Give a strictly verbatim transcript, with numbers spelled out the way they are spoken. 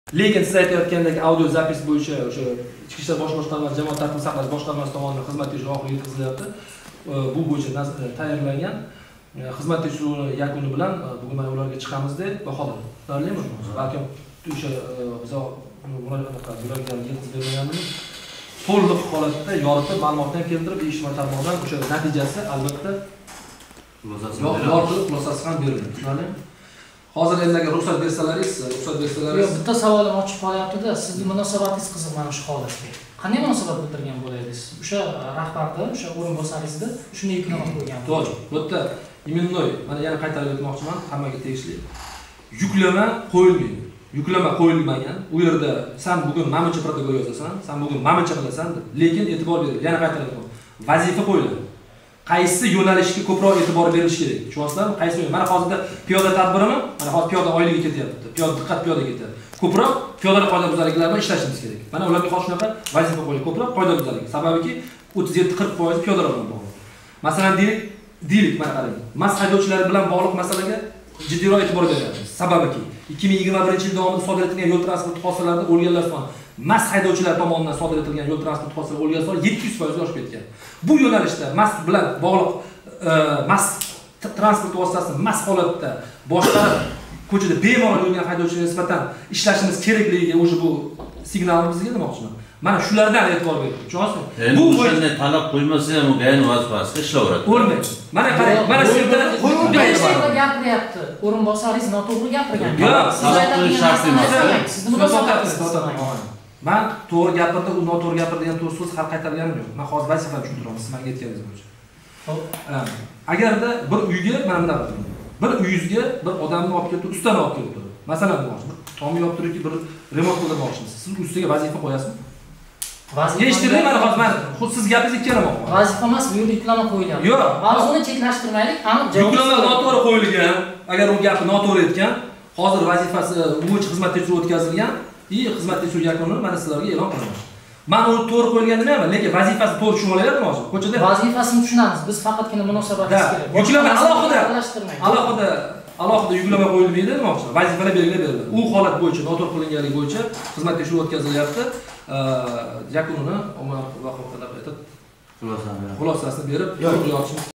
Lekin siz aytayotgandek audio zapis bo'yicha o'sha ichki ishlar bosh boshqarmasi jamoat tartibini saqlash boshqarmasi tomonidan xizmat tekshiruvi oxiriga yetkazilyapti. Bu bo'yicha tayyorlangan xizmat tekshiruvi yakuni bilan bugun mana ularga chiqamiz deb bahodir. To'g'rimi? Balki o'sha biz ularga yetkazib berganimiz to'liq holatda yoritib ma'lumotdan keltirib ijtimoiy tarmoqdan o'sha natijasi albatta yoritib xulosasi ham beriladi. To'g'rimi? Hozir endi ruxsat bersalaringiz, ruxsat bersalaringiz. Yo'q, bitta savolim ochiq qolyapti-da, sizning munosabatingiz qiziq mana shu holatga. Qanday munosabat bildirgan bo'lardingiz? O'sha rahbarda, o'sha o'rinbosaringizda shunday yuklama qo'ygan. To'g'ri. Bu yerda immunnoy, mana yana qaytarib aytmoqchiman, hammaga tegishli. Yuklama qo'yilmaydi. Yuklama qo'yilmagan. U yerda sen bugun mamlacha protokol yozasan, sen bugun mamlacha qilasan, lekin e'tibor ber. Yana qaytarib aytaman. Vazifa qo'yiladi. Qaysi yo'nalishga ko'proq e'tibor berilish kerak? Tushunyapsizlarmi? Qaysi yo'nalish? Mana hozirda piyoda tadbirimi? Mana hozir piyoda oyligi ketyapti. Piyoda diqqat piyoda ketyapti. Ko'proq piyoda qoidabuzarliklar bilan ishlashimiz kerak. Mana ularga hozir shunaqa vazifa qo'yiladi. Ko'proq qoidabuzarlik. Sababiki o'ttiz yetti qirq foiz piyodalar bilan bog'liq. Masalan, deylik, deylik mana qarang. Mas haydovchilar bilan bog'liq masalaga jiddiyroq e'tibor beryapmiz. Sababiki ikki ming yigirma birinchi yil davomida sodir etilgan yo'l transport hodisalarida o'lganlar soni mas haydovchilar tomonidan sodir etilgan yo'l transport hodisalari o'lgan soni yetti yuz foiz oshib ketgan. Bu yo'nalishda mas bilan bog'liq mas transport vositasini mas holatda boshqarib ko'chada bemalol yurgan haydovchilarga nisbatan ishlashimiz kerakligiga o'sha bu signalimiz bizga demoqchiman. Mana shulardan e'tibor berib, tushunyapsizmi? Bu o'shanday talab qo'ymasa ham o'g'ayni vazifasida ishlayveradi. O'lmaydi. Mana qarang, mana shu yerda qo'yilmaydi. Gapiryapti. O'rinbosaringiz noto'g'ri gapirgan. Yo'q, talab qo'yish shart emas. Sizni munosabatingiz men to'g'ri gapirdi, u noto'g'ri gapirdi degan to'g'ri so'z hal qaytarganim yo'q. Men hozir vazifani tushuntiraman, siz menga aytganingiz bo'yicha. Xo'p. Agarda bir uyga mana bunaqa bir uyingizga bir odamni olib kelib, ustani olib kelib turib. Masalan, tomni olib turibki, bir remont qildirmoqchisiz. Siz ustiga vazifa qo'yasizmi? Vazifa. Eshitdingmi? Mana hozir men xuddi siz gapingizni ikkalamoqman. Vazifa emas, bu yerda yuklama qo'yilyapti. Yo'q, mavzuni chetlashtirmaylik, aniq javob. Yuklama noto'g'ri qo'yilgan, agar u gapni noto'g'ri aytgan, hozir vazifasi bo'yicha xizmat tekshiruvi o'tkazilgan, и xizmat tekshiruvi yakunini mana sizlarga e'lon qilaman. Men uni to'g'ri qo'yilgan demayman, lekin vazifasi to'g'ri tushunib olyaptimi hozir? Ko'chada vazifasini tushunamiz. Biz faqatgina munosabatimiz kerak. Yuklama alohida, alohida, alohida yuklama qo'yilmaydi demoqchiman. Vazifalar belgilab beriladi. U holat bo'yicha, noto'g'ri qilinganligi bo'yicha xizmat tekshiruvi o'tkazilyapti. Yakunini omma vaqtida aytib xulosasini berib, yo'q yozishimiz